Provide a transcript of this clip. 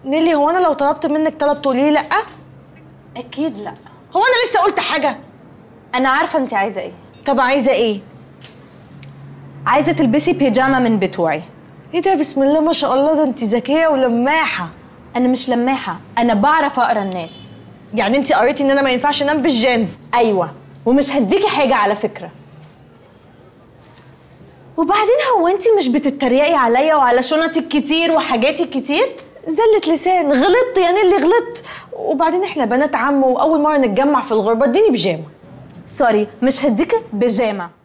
نيلي، هو انا لو طلبت منك طلب تقولي لي لا؟ اكيد لا. هو انا لسه قلت حاجه؟ انا عارفه انت عايزه ايه. طب عايزه ايه؟ عايزه تلبسي بيجاما من بتوعي. ايه ده؟ بسم الله ما شاء الله، ده انت ذكيه ولماحه. انا مش لماحه، انا بعرف اقرا الناس. يعني انت قريتي ان انا ما ينفعش انام بالجينز؟ ايوه، ومش هديكي حاجه على فكره. وبعدين هو انت مش بتتريقي عليا وعلى شنطي الكتير وحاجاتي الكتير؟ زلة لسان، غلطت يا نيلي غلطت. وبعدين احنا بنات عم واول مره نتجمع في الغربه، اديني بيجامه. سوري، مش هديكي بيجامه.